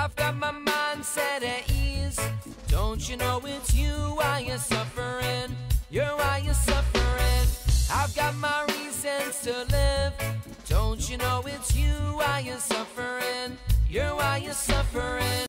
I've got my mind set at ease. Don't you know it's you why you're suffering? You're why you're suffering. I've got my reasons to live. Don't you know it's you why you're suffering? You're why you're suffering.